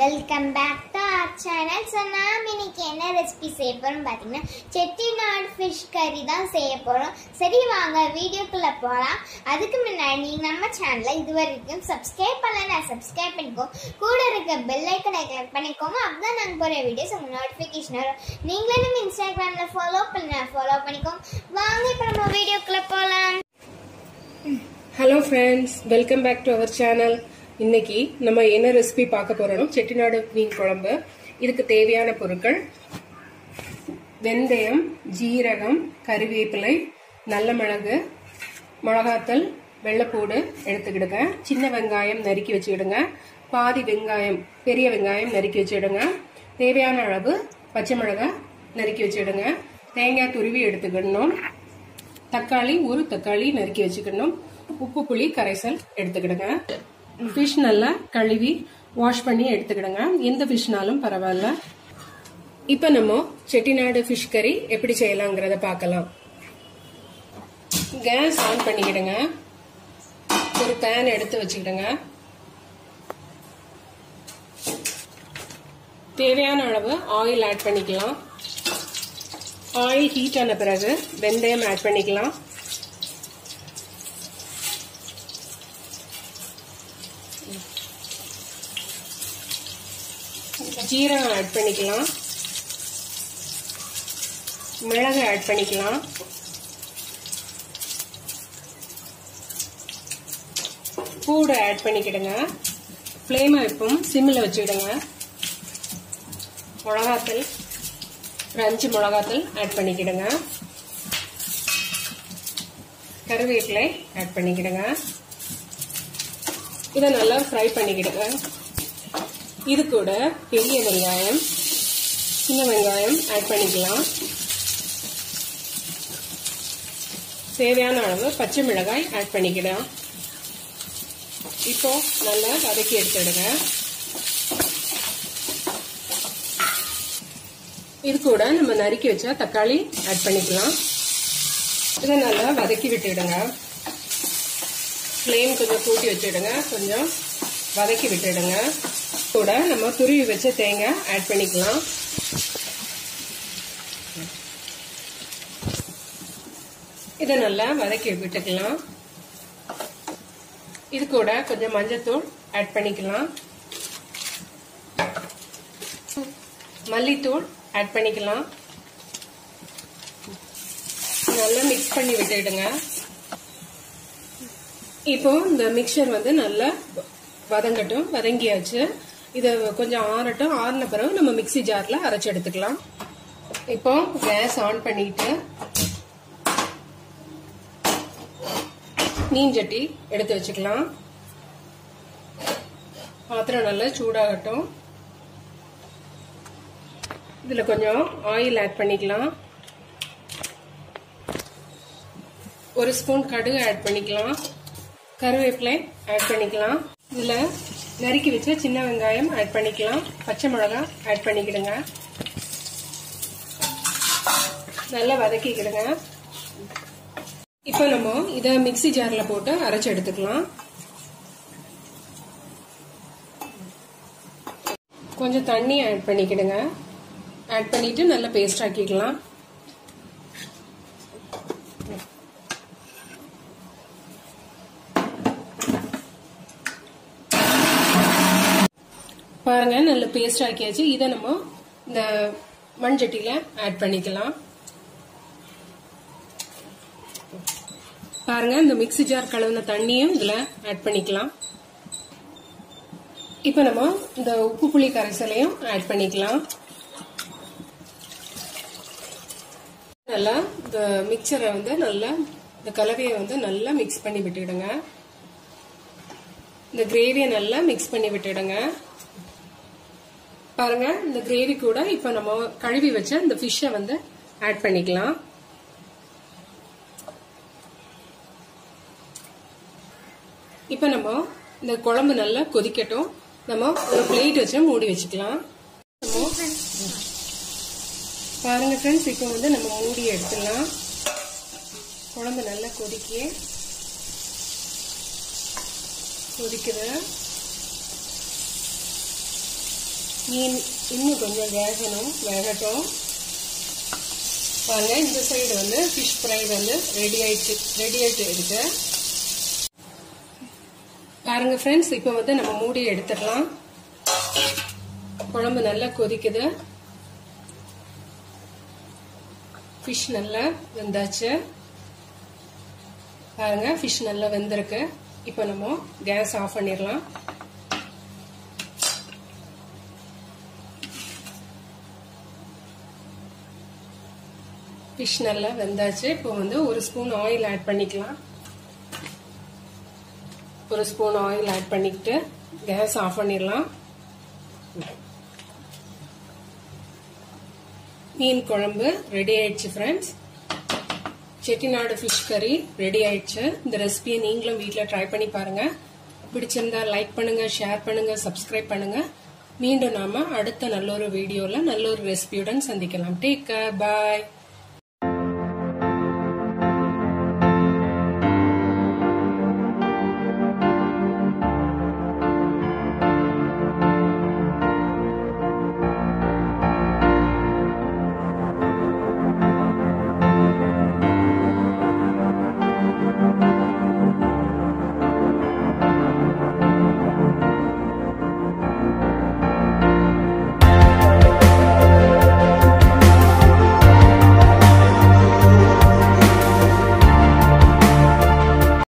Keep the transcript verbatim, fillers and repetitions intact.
Welcome back to our channel. So நாம் இன்னைக்கு என்ன ரெசிபி செய்ய போறோம் பாத்தீங்கன்னா செட்டிநாடு ஃபிஷ் கறி தான் செய்ய போறோம். சரி வாங்க வீடியோக்குள்ள போலாம். அதுக்கு முன்னாடி நீங்க நம்ம சேனலை இதுவரைக்கும் சப்ஸ்கிரைப் பண்ணலனா சப்ஸ்கிரைப் பண்ணிக்கோ. கூட இருக்க பெல் ஐகானை கிளிக் பண்ணிக்கோங்க. அப்பதான் நாங்க போற வீடியோஸ் உங்களுக்கு நோட்டிஃபிகேஷன் வரும். நீங்களும் நம்ம இன்ஸ்டாகிராம்ல ஃபாலோ பண்ணா ஃபாலோ பண்ணிக்கோங்க. வாங்க இப்போ நம்ம வீடியோக்குள்ள போலாம். Hello friends, welcome back to our channel. இன்னைக்கு நம்ம என்ன ரெசிபி பார்க்க போறோம்? செட்டிநாடு மீன் குழம்பு. இதுக்கு தேவையான பொருட்கள்: வெந்தயம், ஜீரகம், கறிவேப்பிலை, நல்ல மிளகு, மிளகாத்தூள், வெள்ளைப்பூடு எடுத்துக்கிடுங்க. சின்ன வெங்காயம் நறுக்கி வச்சுக்கிடுங்க. பாதி வெங்காயம், பெரிய வெங்காயம் நறுக்கி வச்சுடுங்க. தேவையான அளவு பச்சை மிளகாய் நறுக்கி வச்சுடுங்க. தேங்காய் துருவி எடுத்துக்கிடணும். தக்காளி ஒரு தக்காளி நறுக்கி வச்சுக்கணும். உப்பு புளி கரைசல் எடுத்துக்கிடுங்க. ஃபிஷ் நல்லா கழுவி வாஷ் பண்ணி எடுத்துக்கிடுங்க. எந்த ஃபிஷ்னாலும் பரவாயில்ல. இப்ப நம்ம செட்டிநாடு ஃபிஷ் கறி எப்படி செய்யலாங்கிறத பார்க்கலாம். கேஸ் ஆன் பண்ணிக்கிடுங்க. ஒரு பேன் எடுத்து வச்சுக்கிடுங்க. தேவையான அளவு ஆயில் ஆட் பண்ணிக்கலாம். ஆயில் ஹீட் ஆன பிறகு வெந்தயம் ஆட் பண்ணிக்கலாம். ஜீரகம் ஆட் பண்ணிக்கலாம். மிளகு ஆட் பண்ணிக்கலாம். பூடு ஆட் பண்ணிக்கிடுங்க. ஃப்ளேமை எப்பவும் சிம்மில் வச்சுக்கிடுங்க. மிளகாத்தூள் ஒரு அஞ்சு மிளகாத்தூள் ஆட் பண்ணிக்கிடுங்க. கருவேப்பிலை ஆட் பண்ணிக்கிடுங்க. இதை நல்லா ஃப்ரை பண்ணிக்கிடுங்க. இது கூட பெரிய வெங்காயம், சின்ன வெங்காயம் ஆட் பண்ணிக்கலாம். தேவையான அளவு பச்சை மிளகாய் ஆட் பண்ணிக்கலாம். இப்போ நல்லா வதக்கி எடுத்துடுங்க. இது கூட நம்ம நறுக்கி வச்ச தக்காளி ஆட் பண்ணிக்கலாம். இதை நல்லா வதக்கி விட்டுடுங்க. ஃப்ளேம் கொஞ்சம் கூட்டி வச்சுடுங்க. கொஞ்சம் வதக்கி விட்டுடுங்க. கூட நம்ம துருவி வச்ச தேங்காய் ஆட் பண்ணிக்கலாம். இதை நல்லா வதக்கி விட்டுக்கலாம். இது கூட கொஞ்சம் மஞ்சத்தூள் ஆட் பண்ணிக்கலாம். மல்லித்தூள் ஆட் பண்ணிக்கலாம். நல்லா மிக்ஸ் பண்ணி விட்டுடுங்க. இப்போ இந்த மிக்சர் வந்து நல்லா வதங்கட்டும். வதங்கியாச்சு. இதை கொஞ்சம் ஆறட்டும். ஆறின பிறகு நம்ம மிக்சி ஜார்ல அரைச்சு எடுத்துக்கலாம். இப்போ கேஸ் ஆன் பண்ணிட்டு மீன் சட்டி எடுத்து வச்சுக்கலாம். பாத்திரம் நல்லா சூடாகட்டும். இதுல கொஞ்சம் ஆயில் ஆட் பண்ணிக்கலாம். ஒரு ஸ்பூன் கடுகு ஆட் பண்ணிக்கலாம். கருவேப்பிலை ஆட் பண்ணிக்கலாம். இதுல நறுக்கி வச்ச சின்ன வெங்காயம் ஆட் பண்ணிக்கலாம். பச்சை மிளகாய் ஆட் பண்ணிக்கிடுங்க. நல்லா வதக்கிக்கிடுங்க. இப்போ நம்ம இதை மிக்சி ஜார்ல போட்டு அரைச்சு எடுத்துக்கலாம். கொஞ்சம் தண்ணி ஆட் பண்ணிக்கிடுங்க. ஆட் பண்ணிட்டு நல்லா பேஸ்ட் ஆக்கிக்கலாம். பாருங்க நல்ல பேஸ்ட் ஆக்கியாச்சு. இதை நம்ம இந்த மண் சட்டியில ஆட் பண்ணிக்கலாம். பாருங்க இந்த மிக்ஸி ஜார் கலந்த தண்ணியும் இதுல ஆட் பண்ணிக்கலாம். இப்ப நம்ம இந்த உப்பு புளி கரைசலையும் ஆட் பண்ணிக்கலாம். நல்லா இந்த மிக்சரை வந்து நல்லா இந்த கலவையை வந்து நல்லா மிக்ஸ் பண்ணி விட்டுடுங்க. இந்த கிரேவியை நல்லா மிக்ஸ் பண்ணி விட்டுடுங்க. பாருங்க இந்த கிரேவி கூட இப்ப நம்ம கழுவி வச்ச இந்த ஃபிஷ்ஷை வந்து ஆட் பண்ணிக்கலாம். இப்ப நம்ம இந்த குழம்பு நல்லா கொதிக்கட்டும். நம்ம ஒரு பிளேட் வச்சு மூடி வச்சுக்கலாம். பாருங்க ஃப்ரெண்ட்ஸ், இப்போ வந்து நம்ம மூடி எடுத்துடலாம். குழம்பு நல்லா கொதிக்க கொதிக்குது. மீன் இன்னும் கொஞ்சம் வேகணும், வேகட்டும். பாருங்க, இந்த சைடு வந்து ஃபிஷ் ஃப்ரை வந்து ரெடி ஆயிட்டு ரெடி ஆயிட்டு இருக்கு. பாருங்க ஃப்ரெண்ட்ஸ், இப்போ வந்து நம்ம மூடி எடுத்துடலாம். குழம்பு நல்லா கொதிக்குது. ஃபிஷ் நல்லா வெந்தாச்சு. பாருங்க, ஃபிஷ் நல்லா வெந்திருக்கு. இப்போ நம்ம கேஸ் ஆஃப் பண்ணிடலாம். ஃபிஷ் நல்லா வெந்தாச்சு. இப்போ வந்து ஒரு ஸ்பூன் ஆயில் ஆட் பண்ணிக்கலாம். ஒரு ஸ்பூன் ஆயில் ஆட் பண்ணிக்கிட்டு கேஸ் ஆஃப் பண்ணிடலாம். மீன் குழம்பு ரெடி ஆயிடுச்சு ஃப்ரெண்ட்ஸ். செட்டிநாடு ஃபிஷ் கறி ரெடி ஆயிடுச்சு. இந்த ரெசிபியை நீங்களும் வீட்டில் ட்ரை பண்ணி பாருங்க. பிடிச்சிருந்தா லைக் பண்ணுங்க, ஷேர் பண்ணுங்க, சப்ஸ்கிரைப் பண்ணுங்க. மீண்டும் நாம அடுத்த நல்ல ஒரு வீடியோல நல்ல ஒரு ரெசிபியுடன் சந்திக்கலாம். டேக் கேர், பாய்.